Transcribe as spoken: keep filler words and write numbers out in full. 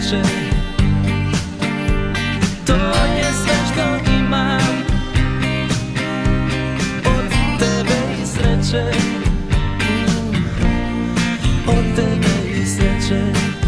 sreće. To je sve što imam od tebe i sreće, od tebe i sreće.